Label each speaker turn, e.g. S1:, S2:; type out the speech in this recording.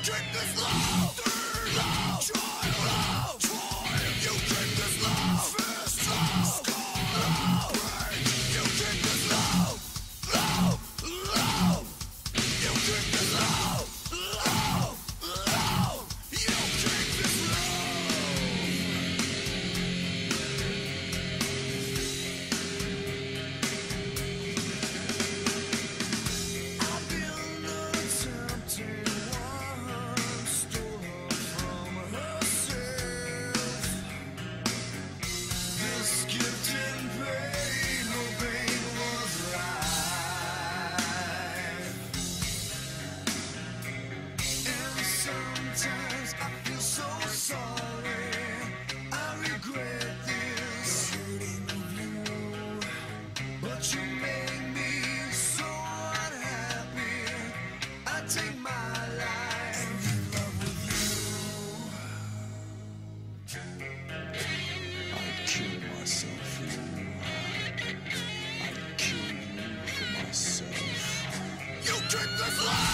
S1: drink this love, third love, child love, toy. You drink this love, fist love, skull love, brain. You drink this love, love, love. You drink this love, love, love. You drink this sometimes I feel so sorry. I regret this hurting of you, but you make me so unhappy. I take my life in love with you. I'd kill myself for you. I'd kill you for myself. You drink this life.